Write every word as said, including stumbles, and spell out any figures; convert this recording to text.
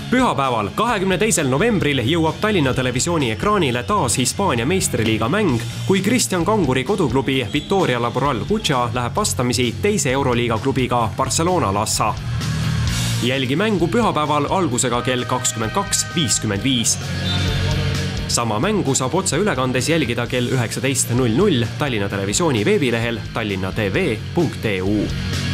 Pühapäeval, kahekümne teisel novembril jõuab Tallinna Televisiooni ekraanile taas Hispaania meistriliiga mäng, kui Kristjan Kanguri koduklubi Victoria Laboral Kutša läheb vastamisi teise Euroliiga klubiga Barcelona Lassa. Jälgi mängu pühapäeval algusega kell kakskümmend kaks viiskümmend viis. Sama mängu saab otse ülekandes jälgida kell üheksateist null null Tallinna Televisiooni veebilehel tallinna tv punkt e u.